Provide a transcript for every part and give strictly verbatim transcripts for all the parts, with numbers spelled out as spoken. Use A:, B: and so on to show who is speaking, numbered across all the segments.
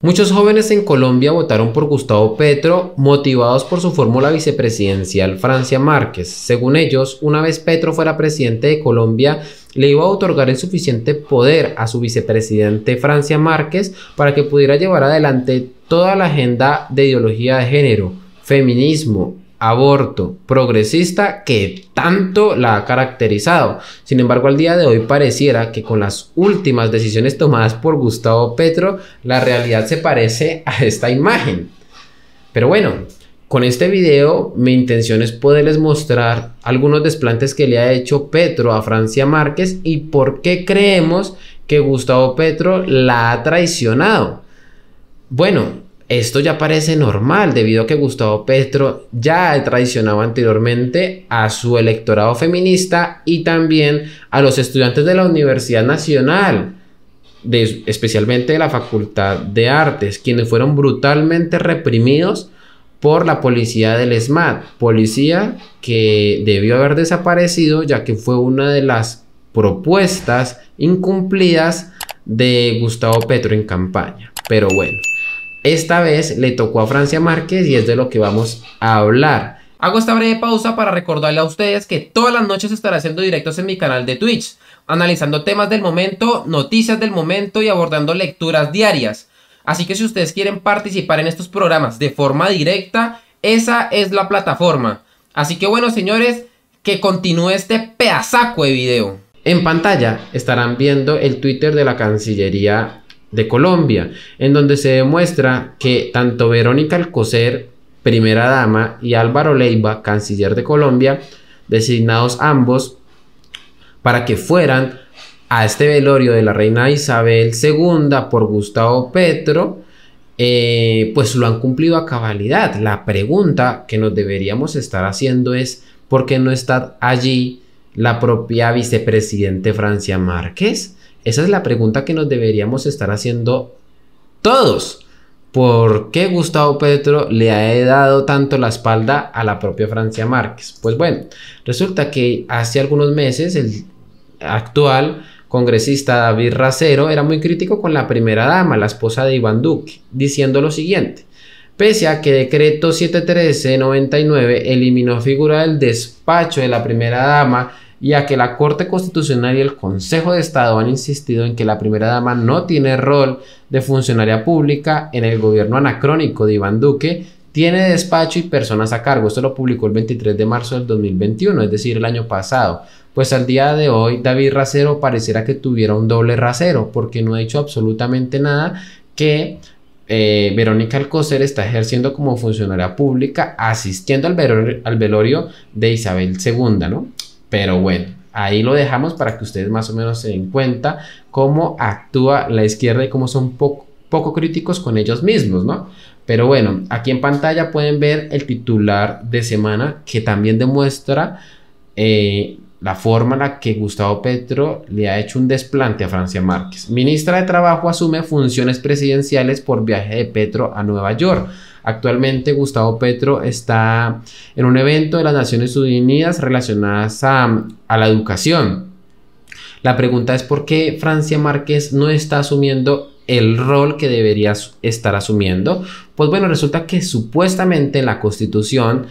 A: Muchos jóvenes en Colombia votaron por Gustavo Petro, motivados por su fórmula vicepresidencial Francia Márquez. Según ellos, una vez Petro fuera presidente de Colombia, le iba a otorgar el suficiente poder a su vicepresidente Francia Márquez para que pudiera llevar adelante toda la agenda de ideología de género, feminismo, aborto, progresista que tanto la ha caracterizado. Sin embargo, al día de hoy pareciera que con las últimas decisiones tomadas por Gustavo Petro, la realidad se parece a esta imagen. Pero bueno, con este video mi intención es poderles mostrar algunos desplantes que le ha hecho Petro a Francia Márquez y por qué creemos que Gustavo Petro la ha traicionado. Bueno, esto ya parece normal debido a que Gustavo Petro ya ha traicionado anteriormente a su electorado feminista y también a los estudiantes de la Universidad Nacional, de, especialmente de la Facultad de Artes, quienes fueron brutalmente reprimidos por la policía del ESMAD, policía que debió haber desaparecido ya que fue una de las propuestas incumplidas de Gustavo Petro en campaña. Pero bueno, esta vez le tocó a Francia Márquez y es de lo que vamos a hablar.
B: Hago esta breve pausa para recordarle a ustedes que todas las noches estaré haciendo directos en mi canal de Twitch, analizando temas del momento, noticias del momento y abordando lecturas diarias. Así que si ustedes quieren participar en estos programas de forma directa, esa es la plataforma. Así que bueno, señores, que continúe este pedazaco de video.
A: En pantalla estarán viendo el Twitter de la Cancillería de Colombia, en donde se demuestra que tanto Verónica Alcocer, primera dama, y Álvaro Leiva, canciller de Colombia, designados ambos para que fueran a este velorio de la reina Isabel segunda por Gustavo Petro, eh, pues lo han cumplido a cabalidad. La pregunta que nos deberíamos estar haciendo es ¿por qué no está allí la propia vicepresidente Francia Márquez? Esa es la pregunta que nos deberíamos estar haciendo todos. ¿Por qué Gustavo Petro le ha dado tanto la espalda a la propia Francia Márquez? Pues bueno, resulta que hace algunos meses el actual congresista David Racero era muy crítico con la primera dama, la esposa de Iván Duque, diciendo lo siguiente: pese a que decreto setecientos trece noventa y nueve eliminó figura del despacho de la primera dama, y a que la Corte Constitucional y el Consejo de Estado han insistido en que la primera dama no tiene rol de funcionaria pública en el gobierno anacrónico de Iván Duque, tiene despacho y personas a cargo. Esto lo publicó el veintitrés de marzo del dos mil veintiuno, es decir, el año pasado. Pues al día de hoy David Racero pareciera que tuviera un doble rasero, porque no ha dicho absolutamente nada que eh, Verónica Alcocer está ejerciendo como funcionaria pública, asistiendo al velorio, al velorio de Isabel segunda, ¿no? Pero bueno, ahí lo dejamos para que ustedes más o menos se den cuenta cómo actúa la izquierda y cómo son poco, poco críticos con ellos mismos, ¿no? Pero bueno, aquí en pantalla pueden ver el titular de semana que también demuestra eh, la forma en la que Gustavo Petro le ha hecho un desplante a Francia Márquez. Ministra de Trabajo asume funciones presidenciales por viaje de Petro a Nueva York. Actualmente Gustavo Petro está en un evento de las Naciones Unidas relacionadas a, a la educación. La pregunta es por qué Francia Márquez no está asumiendo el rol que debería estar asumiendo. Pues bueno, resulta que supuestamente la Constitución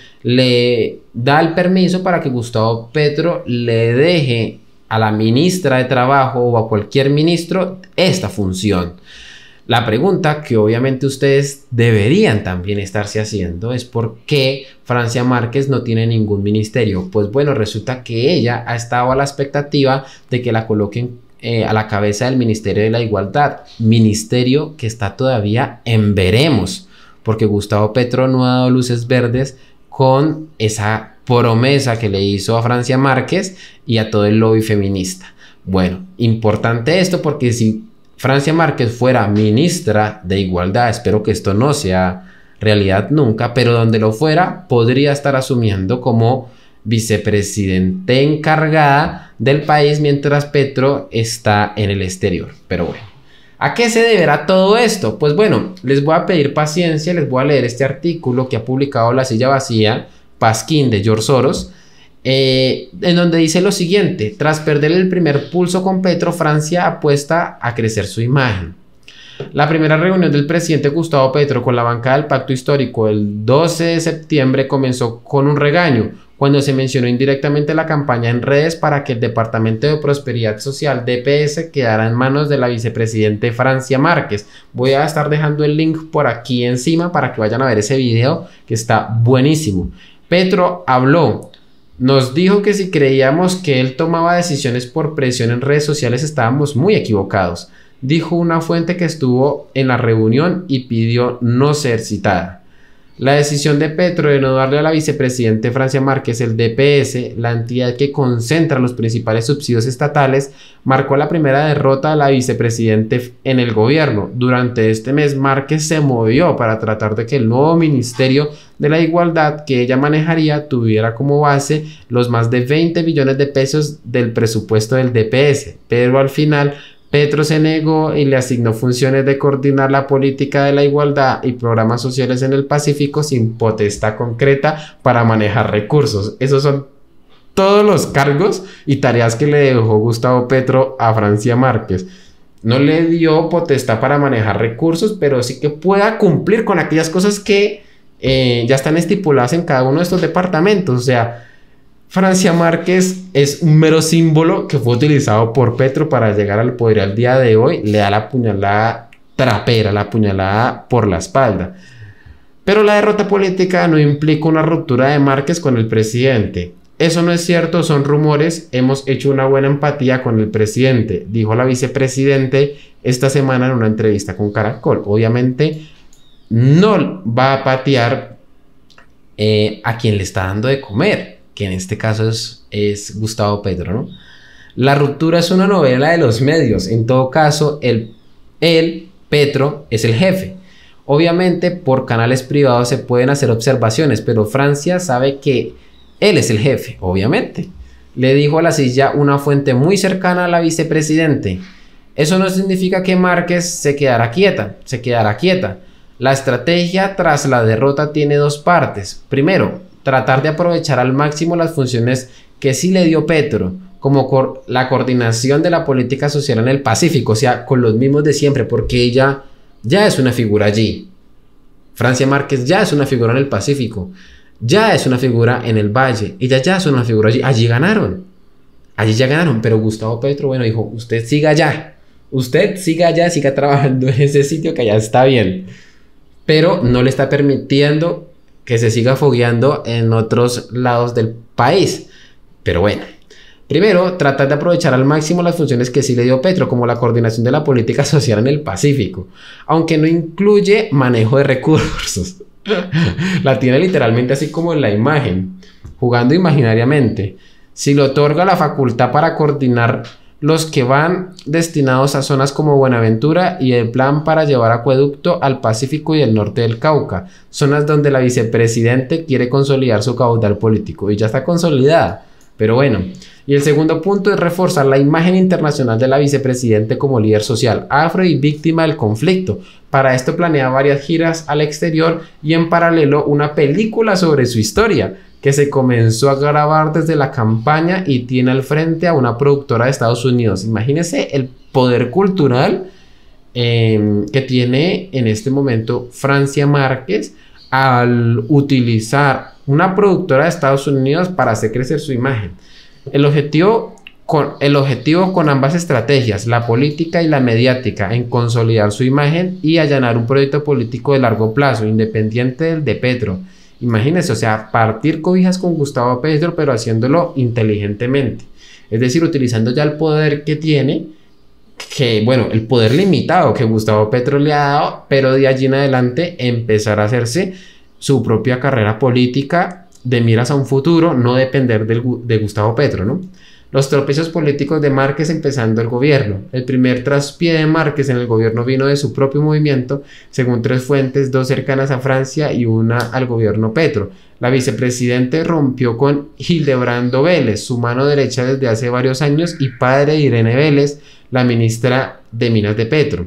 A: le da el permiso para que Gustavo Petro le deje a la ministra de Trabajo o a cualquier ministro esta función. La pregunta que obviamente ustedes deberían también estarse haciendo es por qué Francia Márquez no tiene ningún ministerio. Pues bueno, resulta que ella ha estado a la expectativa de que la coloquen eh, a la cabeza del Ministerio de la Igualdad, ministerio que está todavía en veremos, porque Gustavo Petro no ha dado luces verdes con esa promesa que le hizo a Francia Márquez y a todo el lobby feminista. Bueno, importante esto porque si Francia Márquez fuera ministra de Igualdad, espero que esto no sea realidad nunca, pero donde lo fuera, podría estar asumiendo como vicepresidente encargada del país mientras Petro está en el exterior. Pero bueno, ¿a qué se deberá todo esto? Pues bueno, les voy a pedir paciencia, les voy a leer este artículo que ha publicado La Silla Vacía, Pasquín de George Soros, Eh, en donde dice lo siguiente: tras perder el primer pulso con Petro, Francia apuesta a crecer su imagen. La primera reunión del presidente Gustavo Petro con la bancada del Pacto Histórico el doce de septiembre comenzó con un regaño, cuando se mencionó indirectamente la campaña en redes para que el Departamento de Prosperidad Social D P S quedara en manos de la vicepresidente Francia Márquez. Voy a estar dejando el link por aquí encima para que vayan a ver ese video que está buenísimo. Petro habló, nos dijo que si creíamos que él tomaba decisiones por presión en redes sociales estábamos muy equivocados, dijo una fuente que estuvo en la reunión y pidió no ser citada. La decisión de Petro de no darle a la vicepresidente Francia Márquez el D P S, la entidad que concentra los principales subsidios estatales, marcó la primera derrota de la vicepresidente en el gobierno. Durante este mes, Márquez se movió para tratar de que el nuevo Ministerio de la Igualdad que ella manejaría tuviera como base los más de veinte billones de pesos del presupuesto del D P S, pero al final Petro se negó y le asignó funciones de coordinar la política de la igualdad y programas sociales en el Pacífico sin potestad concreta para manejar recursos. Esos son todos los cargos y tareas que le dejó Gustavo Petro a Francia Márquez. No le dio potestad para manejar recursos, pero sí que pueda cumplir con aquellas cosas que eh, ya están estipuladas en cada uno de estos departamentos. O sea, Francia Márquez es un mero símbolo que fue utilizado por Petro para llegar al poder al día de hoy. Le da la puñalada trapera, la puñalada por la espalda. Pero la derrota política no implica una ruptura de Márquez con el presidente. Eso no es cierto, son rumores. Hemos hecho una buena empatía con el presidente, dijo la vicepresidente esta semana en una entrevista con Caracol. Obviamente no va a patear eh, a quien le está dando de comer, que en este caso es, es Gustavo Petro, ¿no? La ruptura es una novela de los medios. En todo caso, el, él, Petro, es el jefe. Obviamente, por canales privados se pueden hacer observaciones, pero Francia sabe que él es el jefe, obviamente. Le dijo a la silla una fuente muy cercana a la vicepresidente. Eso no significa que Márquez se quedará quieta, se quedará quieta. La estrategia tras la derrota tiene dos partes. Primero, tratar de aprovechar al máximo las funciones que sí le dio Petro, como cor la coordinación de la política social en el Pacífico, o sea, con los mismos de siempre, porque ella ya es una figura allí. Francia Márquez ya es una figura en el Pacífico, ya es una figura en el Valle, ella ya es una figura allí. Allí ganaron, allí ya ganaron, pero Gustavo Petro, bueno, dijo, usted siga allá, usted siga allá, siga trabajando en ese sitio que allá está bien, pero no le está permitiendo que se siga fogueando en otros lados del país. Pero bueno, primero, tratar de aprovechar al máximo las funciones que sí le dio Petro, como la coordinación de la política social en el Pacífico, aunque no incluye manejo de recursos. La tiene literalmente así como en la imagen, jugando imaginariamente. Si le otorga la facultad para coordinar los que van destinados a zonas como Buenaventura y el plan para llevar acueducto al Pacífico y el norte del Cauca, zonas donde la vicepresidente quiere consolidar su caudal político y ya está consolidada. Pero bueno, y el segundo punto es reforzar la imagen internacional de la vicepresidente como líder social, afro y víctima del conflicto. Para esto planea varias giras al exterior y en paralelo una película sobre su historia, que se comenzó a grabar desde la campaña y tiene al frente a una productora de Estados Unidos. Imagínense el poder cultural eh, que tiene en este momento Francia Márquez al utilizar una productora de Estados Unidos para hacer crecer su imagen. El objetivo con, el objetivo con ambas estrategias, la política y la mediática, en consolidar su imagen y allanar un proyecto político de largo plazo, independiente del de Petro. Imagínense, o sea, partir cobijas con Gustavo Petro, pero haciéndolo inteligentemente. Es decir, utilizando ya el poder que tiene, que bueno, el poder limitado que Gustavo Petro le ha dado, pero de allí en adelante empezar a hacerse su propia carrera política de miras a un futuro, no depender del, de Gustavo Petro, ¿no? Los tropiezos políticos de Márquez empezando el gobierno. El primer traspié de Márquez en el gobierno vino de su propio movimiento, según tres fuentes, dos cercanas a Francia y una al gobierno Petro. La vicepresidente rompió con Hildebrando Vélez, su mano derecha desde hace varios años y padre de Irene Vélez, la ministra de Minas de Petro.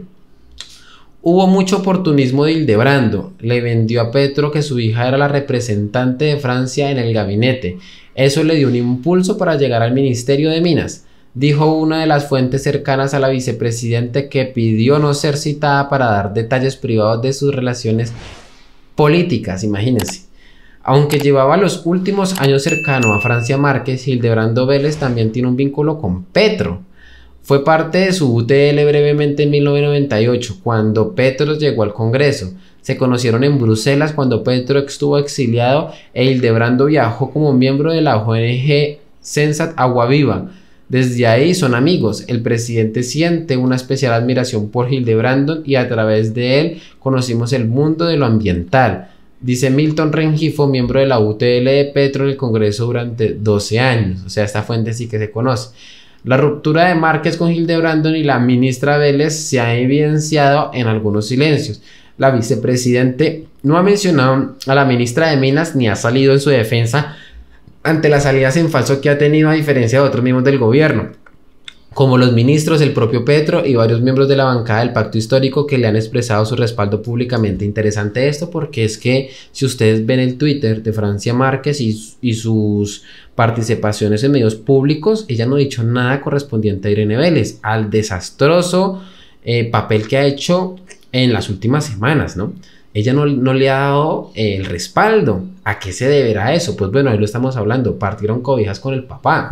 A: Hubo mucho oportunismo de Hildebrando. Le vendió a Petro que su hija era la representante de Francia en el gabinete. Eso le dio un impulso para llegar al Ministerio de Minas. dijo una de las fuentes cercanas a la vicepresidente que pidió no ser citada para dar detalles privados de sus relaciones políticas, imagínense. Aunque llevaba los últimos años cercano a Francia Márquez, Hildebrando Vélez también tiene un vínculo con Petro. Fue parte de su U T L brevemente en mil novecientos noventa y ocho, cuando Petro llegó al Congreso. Se conocieron en Bruselas cuando Petro estuvo exiliado e Hildebrando viajó como miembro de la O N G Sensat Agua Viva. Desde ahí son amigos. El presidente siente una especial admiración por Hildebrando y a través de él conocimos el mundo de lo ambiental. Dice Milton Rengifo, miembro de la U T L de Petro en el Congreso durante doce años. O sea, esta fuente sí que se conoce. La ruptura de Márquez con Hildebrando y la ministra Vélez se ha evidenciado en algunos silencios. La vicepresidente no ha mencionado a la ministra de Minas ni ha salido en su defensa ante las salidas en falso que ha tenido, a diferencia de otros miembros del gobierno, como los ministros, el propio Petro y varios miembros de la bancada del Pacto Histórico que le han expresado su respaldo públicamente. Interesante esto porque es que si ustedes ven el Twitter de Francia Márquez y, y sus participaciones en medios públicos, ella no ha dicho nada correspondiente a Irene Vélez, al desastroso eh, papel que ha hecho en las últimas semanas, ¿no? Ella no, no le ha dado eh, el respaldo. ¿A qué se deberá eso? Pues bueno, ahí lo estamos hablando, partieron cobijas con el papá.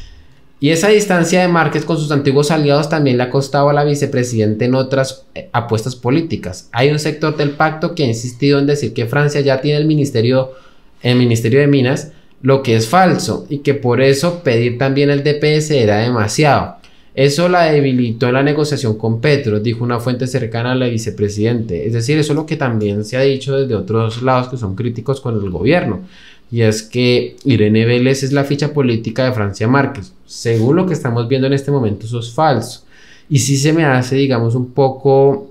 A: Y esa distancia de Márquez con sus antiguos aliados también le ha costado a la vicepresidenta en otras eh, apuestas políticas. Hay un sector del pacto que ha insistido en decir que Francia ya tiene el ministerio, el ministerio de Minas, lo que es falso, y que por eso pedir también el D P S era demasiado. Eso la debilitó en la negociación con Petro, dijo una fuente cercana a la vicepresidente. Es decir, eso es lo que también se ha dicho desde otros lados que son críticos con el gobierno. Y es que Irene Vélez es la ficha política de Francia Márquez. Según lo que estamos viendo en este momento, eso es falso. Y sí se me hace, digamos, un poco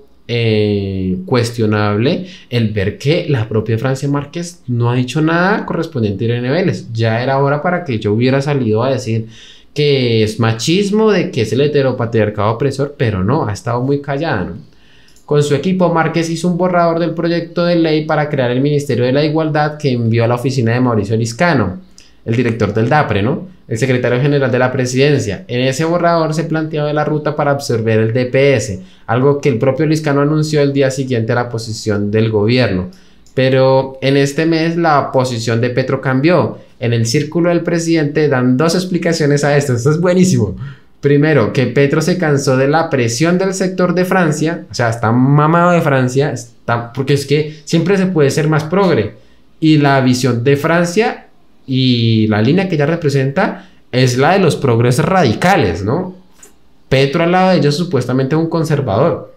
A: eh, cuestionable el ver que la propia Francia Márquez no ha dicho nada correspondiente a Irene Vélez. Ya era hora para que yo hubiera salido a decir que es machismo, de que es el heteropatriarcado opresor, pero no, ha estado muy callada, ¿no? Con su equipo, Márquez hizo un borrador del proyecto de ley para crear el Ministerio de la Igualdad que envió a la oficina de Mauricio Liscano, el director del DAPRE, ¿no? El secretario general de la presidencia. En ese borrador se planteaba la ruta para absorber el D P S, algo que el propio Liscano anunció el día siguiente a la posición del gobierno. Pero en este mes la posición de Petro cambió. En el círculo del presidente dan dos explicaciones a esto. Esto es buenísimo. Primero, que Petro se cansó de la presión del sector de Francia, o sea, está mamado de Francia, está, porque es que siempre se puede ser más progre, y la visión de Francia y la línea que ella representa es la de los progresos radicales, ¿no? Petro al lado de ellos supuestamente es un conservador.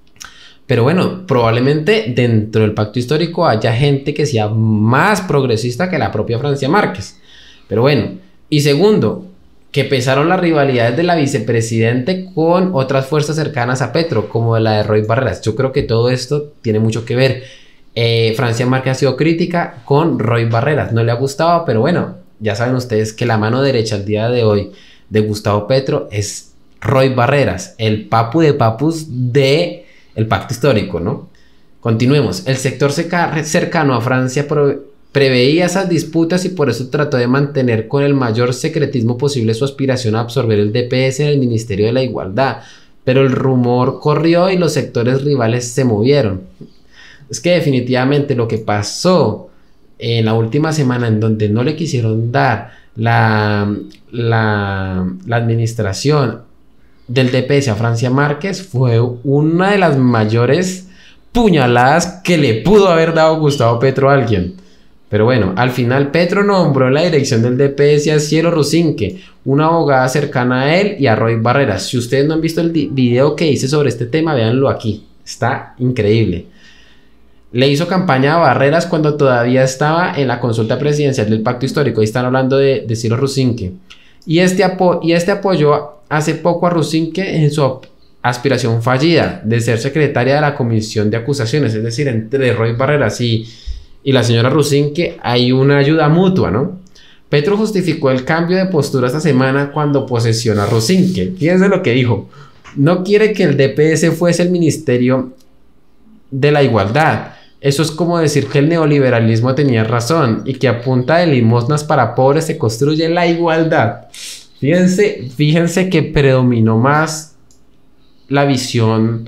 A: Pero bueno, probablemente dentro del pacto histórico haya gente que sea más progresista que la propia Francia Márquez. Pero bueno, y segundo, que pesaron las rivalidades de la vicepresidente con otras fuerzas cercanas a Petro, como la de Roy Barreras. Yo creo que todo esto tiene mucho que ver. Eh, Francia Márquez ha sido crítica con Roy Barreras, no le ha gustado, pero bueno, ya saben ustedes que la mano derecha al día de hoy de Gustavo Petro es Roy Barreras, el papu de papus de el pacto histórico, ¿no? Continuemos. El sector cercano a Francia pro preveía esas disputas y por eso trató de mantener con el mayor secretismo posible su aspiración a absorber el D P S en el Ministerio de la Igualdad, pero el rumor corrió y los sectores rivales se movieron. Es que definitivamente lo que pasó en la última semana, en donde no le quisieron dar la, la, la administración del D P S a Francia Márquez, fue una de las mayores puñaladas que le pudo haber dado Gustavo Petro a alguien. Pero bueno, al final Petro nombró en la dirección del D P S a Cielo Rusinque, una abogada cercana a él y a Roy Barreras. Si ustedes no han visto el video que hice sobre este tema, véanlo aquí. Está increíble. Le hizo campaña a Barreras cuando todavía estaba en la consulta presidencial del Pacto Histórico. Ahí están hablando de, de Cielo Rusinque. Y este, apo y este apoyó hace poco a Rusinque en su aspiración fallida de ser secretaria de la Comisión de Acusaciones. Es decir, entre Roy Barreras y... y la señora Rusinque hay una ayuda mutua, ¿no? Petro justificó el cambio de postura esta semana cuando posesiona a Rusinque. Fíjense lo que dijo. No quiere que el D P S fuese el Ministerio de la Igualdad. Eso es como decir que el neoliberalismo tenía razón y que a punta de limosnas para pobres se construye la igualdad. Fíjense, fíjense que predominó más la visión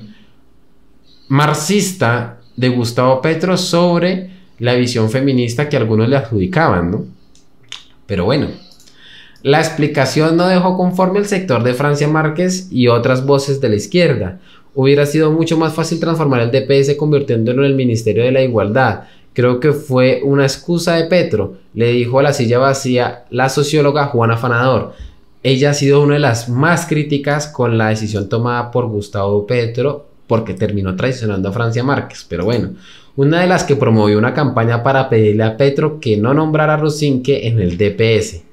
A: marxista de Gustavo Petro sobre la visión feminista que algunos le adjudicaban, ¿no? Pero bueno, la explicación no dejó conforme al sector de Francia Márquez y otras voces de la izquierda. Hubiera sido mucho más fácil transformar el D P S convirtiéndolo en el Ministerio de la Igualdad. Creo que fue una excusa de Petro, le dijo a La Silla Vacía la socióloga Juana Fanador. Ella ha sido una de las más críticas con la decisión tomada por Gustavo Petro porque terminó traicionando a Francia Márquez. Pero bueno, una de las que promovió una campaña para pedirle a Petro que no nombrara a Rosinque en el D P S.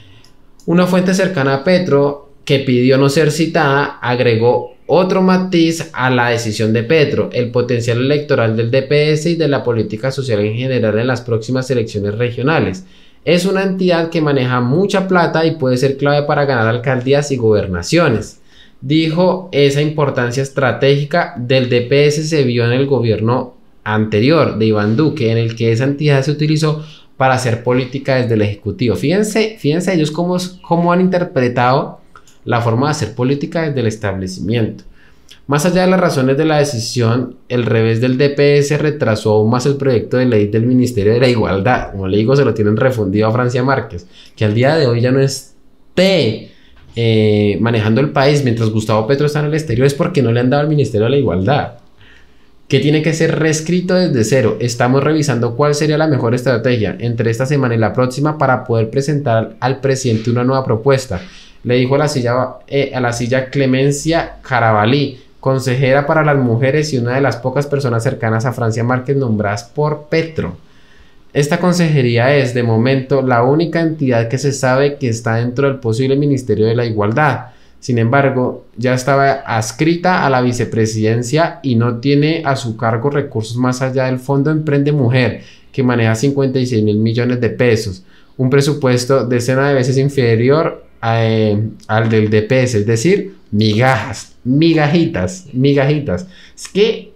A: Una fuente cercana a Petro, que pidió no ser citada, agregó otro matiz a la decisión de Petro: el potencial electoral del D P S y de la política social en general en las próximas elecciones regionales. Es una entidad que maneja mucha plata y puede ser clave para ganar alcaldías y gobernaciones. Dijo, esa importancia estratégica del D P S se vio en el gobierno anterior de Iván Duque, en el que esa entidad se utilizó para hacer política desde el Ejecutivo. Fíjense, fíjense ellos cómo, cómo han interpretado la forma de hacer política desde el establecimiento. Más allá de las razones de la decisión, el revés del D P S retrasó aún más el proyecto de ley del Ministerio de la Igualdad. Como le digo, se lo tienen refundido a Francia Márquez, que al día de hoy ya no esté eh, manejando el país mientras Gustavo Petro está en el exterior, es porque no le han dado al Ministerio de la Igualdad, que tiene que ser reescrito desde cero. Estamos revisando cuál sería la mejor estrategia entre esta semana y la próxima para poder presentar al presidente una nueva propuesta, le dijo a la silla, eh, a la silla Clemencia Carabalí, consejera para las mujeres y una de las pocas personas cercanas a Francia Márquez nombradas por Petro. Esta consejería es, de momento, la única entidad que se sabe que está dentro del posible Ministerio de la Igualdad. Sin embargo, ya estaba adscrita a la vicepresidencia y no tiene a su cargo recursos más allá del Fondo Emprende Mujer, que maneja cincuenta y seis mil millones de pesos, un presupuesto decena de veces inferior a, eh, al del D P S, es decir, migajas, migajitas, migajitas. Es que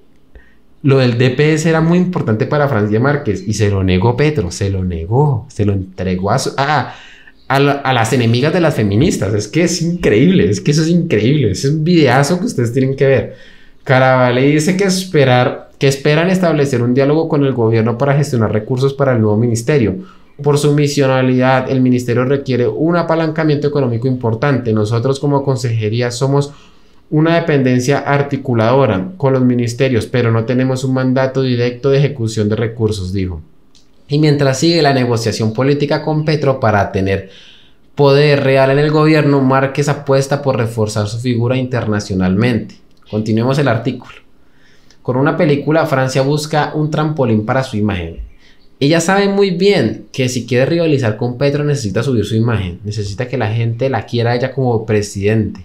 A: lo del D P S era muy importante para Francia Márquez y se lo negó Petro, se lo negó, se lo entregó a, su, a, a, la, a las enemigas de las feministas. Es que es increíble, es que eso es increíble, es un videazo que ustedes tienen que ver. Carabalí dice que, esperar, que esperan establecer un diálogo con el gobierno para gestionar recursos para el nuevo ministerio. Por su misionalidad, el ministerio requiere un apalancamiento económico importante. Nosotros como consejería somos una dependencia articuladora con los ministerios, pero no tenemos un mandato directo de ejecución de recursos, dijo. Y mientras sigue la negociación política con Petro para tener poder real en el gobierno, Márquez apuesta por reforzar su figura internacionalmente. Continuemos el artículo. Con una película, Francia busca un trampolín para su imagen. Ella sabe muy bien que si quiere rivalizar con Petro necesita subir su imagen, necesita que la gente la quiera a ella como presidente.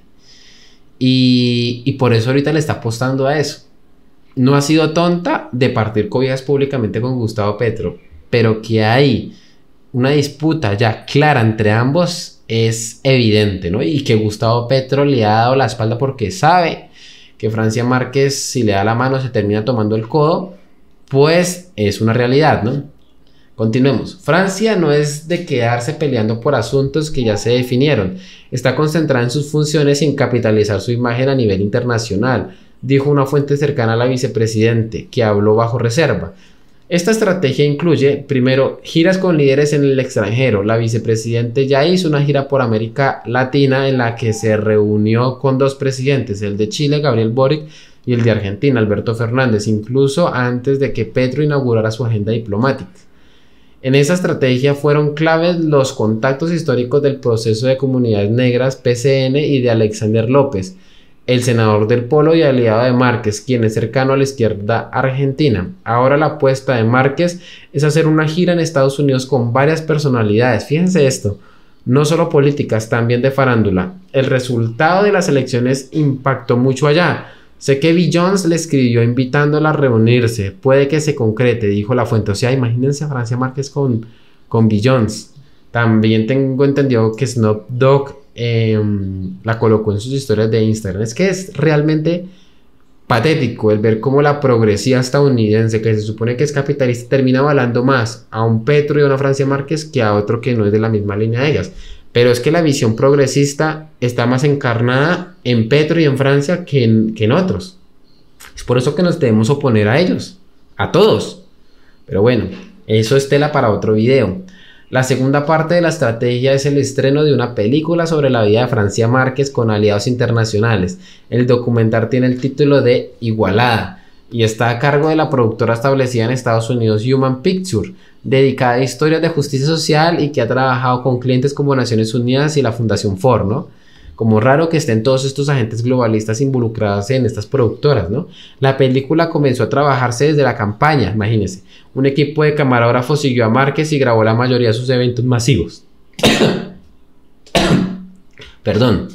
A: Y, y por eso ahorita le está apostando a eso. No ha sido tonta de partir cobijas públicamente con Gustavo Petro, pero que hay una disputa ya clara entre ambos es evidente, ¿no? Y que Gustavo Petro le ha dado la espalda porque sabe que Francia Márquez, si le da la mano, se termina tomando el codo, pues es una realidad, ¿no? Continuemos. Francia no es de quedarse peleando por asuntos que ya se definieron. Está concentrada en sus funciones y en capitalizar su imagen a nivel internacional, dijo una fuente cercana a la vicepresidente, que habló bajo reserva. Esta estrategia incluye, primero, giras con líderes en el extranjero. La vicepresidente ya hizo una gira por América Latina en la que se reunió con dos presidentes, el de Chile, Gabriel Boric, y el de Argentina, Alberto Fernández, incluso antes de que Petro inaugurara su agenda diplomática. En esa estrategia fueron claves los contactos históricos del Proceso de Comunidades Negras, P C N, y de Alexander López, el senador del Polo y aliado de Márquez, quien es cercano a la izquierda argentina. Ahora la apuesta de Márquez es hacer una gira en Estados Unidos con varias personalidades. Fíjense esto, no solo políticas, también de farándula. El resultado de las elecciones impactó mucho allá. Sé que Bill Jones le escribió invitándola a reunirse. Puede que se concrete, dijo la fuente. O sea, imagínense a Francia Márquez con, con Bill Jones. También tengo entendido que Snoop Dogg eh, la colocó en sus historias de Instagram. Es que es realmente patético el ver cómo la progresía estadounidense, que se supone que es capitalista, termina avalando más a un Petro y a una Francia Márquez que a otro que no es de la misma línea de ellas. Pero es que la visión progresista está más encarnada en Petro y en Francia que en, que en otros. Es por eso que nos debemos oponer a ellos, a todos. Pero bueno, eso es tela para otro video. La segunda parte de la estrategia es el estreno de una película sobre la vida de Francia Márquez con aliados internacionales. El documental tiene el título de Igualada y está a cargo de la productora establecida en Estados Unidos Human Pictures, dedicada a historias de justicia social y que ha trabajado con clientes como Naciones Unidas y la Fundación Ford, ¿no? Como raro que estén todos estos agentes globalistas involucrados en estas productoras, ¿no? La película comenzó a trabajarse desde la campaña, imagínense. Un equipo de camarógrafos siguió a Márquez y grabó la mayoría de sus eventos masivos. Perdón.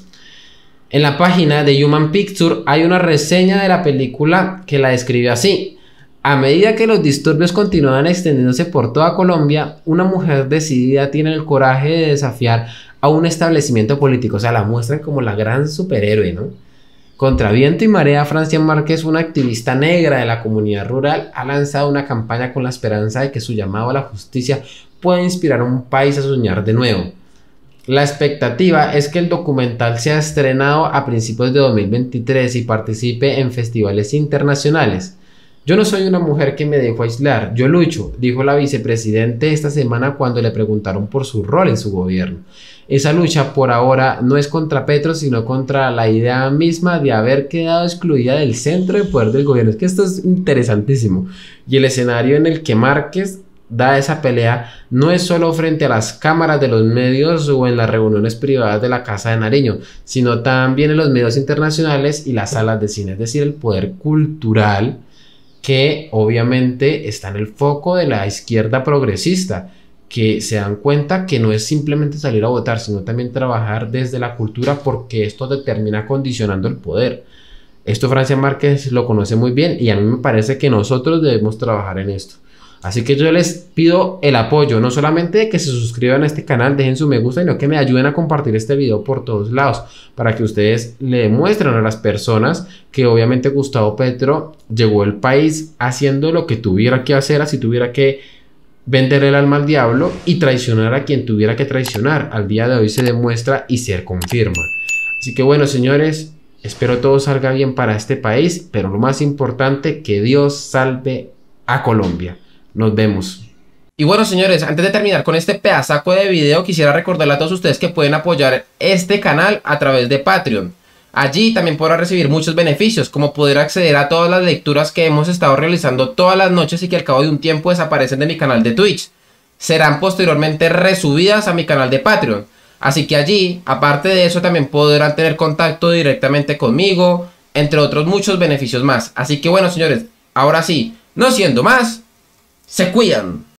A: En la página de Human Pictures hay una reseña de la película que la describe así. A medida que los disturbios continúan extendiéndose por toda Colombia, una mujer decidida tiene el coraje de desafiar a un establecimiento político. O sea, la muestran como la gran superhéroe, ¿no? Contra viento y marea, Francia Márquez, una activista negra de la comunidad rural, ha lanzado una campaña con la esperanza de que su llamado a la justicia pueda inspirar a un país a soñar de nuevo. La expectativa es que el documental sea estrenado a principios de dos mil veintitrés y participe en festivales internacionales. Yo no soy una mujer que me dejo aislar, yo lucho, dijo la vicepresidente esta semana cuando le preguntaron por su rol en su gobierno. Esa lucha por ahora no es contra Petro, sino contra la idea misma de haber quedado excluida del centro de poder del gobierno. Es que esto es interesantísimo. Y el escenario en el que Márquez da esa pelea no es solo frente a las cámaras de los medios o en las reuniones privadas de la Casa de Nariño, sino también en los medios internacionales y las salas de cine, es decir, el poder cultural que obviamente está en el foco de la izquierda progresista, que se dan cuenta que no es simplemente salir a votar, sino también trabajar desde la cultura, porque esto determina condicionando el poder. Esto Francia Márquez lo conoce muy bien y a mí me parece que nosotros debemos trabajar en esto. Así que yo les pido el apoyo, no solamente que se suscriban a este canal, dejen su me gusta, sino que me ayuden a compartir este video por todos lados, para que ustedes le demuestren a las personas que obviamente Gustavo Petro llegó al país haciendo lo que tuviera que hacer, así tuviera que vender el alma al diablo y traicionar a quien tuviera que traicionar. Al día de hoy se demuestra y se confirma. Así que bueno, señores, espero todo salga bien para este país, pero lo más importante, que Dios salve a Colombia. Nos vemos.
B: Y bueno, señores, antes de terminar con este pedazaco de video, quisiera recordarle a todos ustedes que pueden apoyar este canal a través de Patreon. Allí también podrán recibir muchos beneficios, como poder acceder a todas las lecturas que hemos estado realizando todas las noches y que al cabo de un tiempo desaparecen de mi canal de Twitch. Serán posteriormente resubidas a mi canal de Patreon. Así que allí, aparte de eso, también podrán tener contacto directamente conmigo, entre otros muchos beneficios más. Así que bueno, señores, ahora sí, no siendo más, se cuidan.